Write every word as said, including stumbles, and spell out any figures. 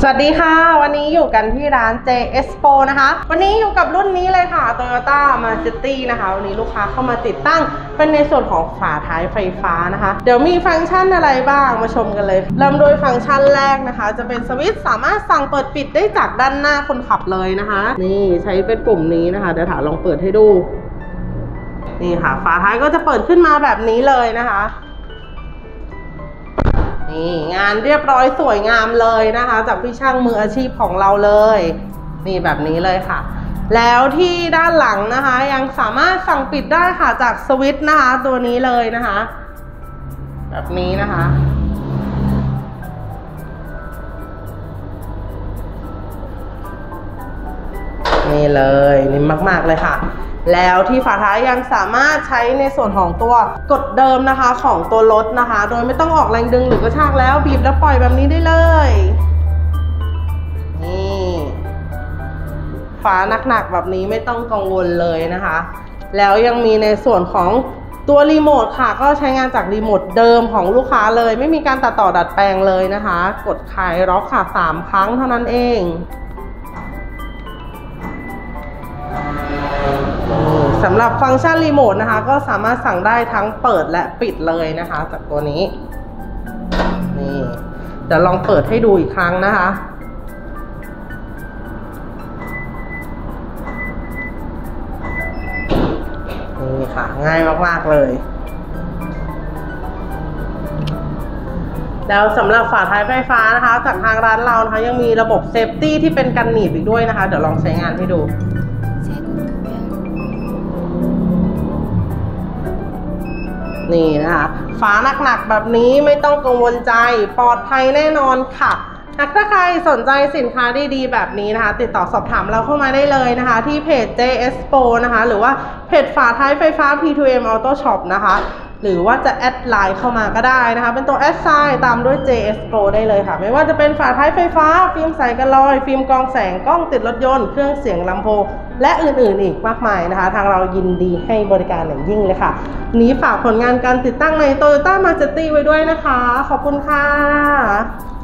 สวัสดีค่ะวันนี้อยู่กันที่ร้าน เจ เอส Pro นะคะวันนี้อยู่กับรุ่นนี้เลยค่ะ Toyota Majesty นะคะวันนี้ลูกค้าเข้ามาติดตั้งเป็นในส่วนของฝาท้ายไฟฟ้านะคะเดี๋ยวมีฟังก์ชันอะไรบ้างมาชมกันเลยเริ่มโดยฟังก์ชันแรกนะคะจะเป็นสวิตช์สามารถสั่งเปิดปิดได้จากด้านหน้าคนขับเลยนะคะนี่ใช้เป็นปุ่มนี้นะคะเดี๋ยวถาลองเปิดให้ดูนี่ค่ะฝาท้ายก็จะเปิดขึ้นมาแบบนี้เลยนะคะนี่งานเรียบร้อยสวยงามเลยนะคะจากพี่ช่างมืออาชีพของเราเลยนี่แบบนี้เลยค่ะแล้วที่ด้านหลังนะคะยังสามารถสั่งปิดได้ค่ะจากสวิตช์นะคะตัวนี้เลยนะคะแบบนี้นะคะนี่เลยนิ่มมากๆเลยค่ะแล้วที่ฝาท้ายยังสามารถใช้ในส่วนของตัวกดเดิมนะคะของตัวรถนะคะโดยไม่ต้องออกแรงดึงหรือกระชากแล้วบีบแล้วปล่อยแบบนี้ได้เลยนี่ฝาหนักๆแบบนี้ไม่ต้องกังวลเลยนะคะแล้วยังมีในส่วนของตัวรีโมทค่ะก็ใช้งานจากรีโมทเดิมของลูกค้าเลยไม่มีการตัดต่อดัดแปลงเลยนะคะกดคลายล็อกค่ะสามครั้งเท่านั้นเองสำหรับฟังก์ชันรีโมทนะคะก็สามารถสั่งได้ทั้งเปิดและปิดเลยนะคะจากตัวนี้นี่เดี๋ยวลองเปิดให้ดูอีกครั้งนะคะนี่ค่ะง่ายมากๆเลยแล้วสำหรับฝาท้ายไฟฟ้านะคะจากทางร้านเรานะคะยังมีระบบเซฟตี้ที่เป็นกันหนีบอีกด้วยนะคะเดี๋ยวลองใช้งานให้ดูนี่นะคะฝาหนักๆแบบนี้ไม่ต้องกังวลใจปลอดภัยแน่นอนค่ะหากถ้าใครสนใจสินค้าดีๆแบบนี้นะคะติดต่อสอบถามเราเข้ามาได้เลยนะคะที่เพจ เจ เอส Pro นะคะหรือว่าเพจฝาท้ายไฟฟ้า พี ทู เอ็ม Auto Shop นะคะหรือว่าจะแอดไลน์เข้ามาก็ได้นะคะเป็นตัวแอดไซน์ตามด้วย เจ เอส Pro ได้เลยค่ะไม่ว่าจะเป็นฝาท้ายไฟฟ้าฟิล์มใสกันรอยฟิล์มกรองแสงกล้องติดรถยนต์เครื่องเสียงลำโพงและอื่นๆอีกมากมายนะคะทางเรายินดีให้บริการอย่างยิ่งเลยค่ะนี้ฝากผลงานการติดตั้งใน Toyota Majesty ไว้ด้วยนะคะขอบคุณค่ะ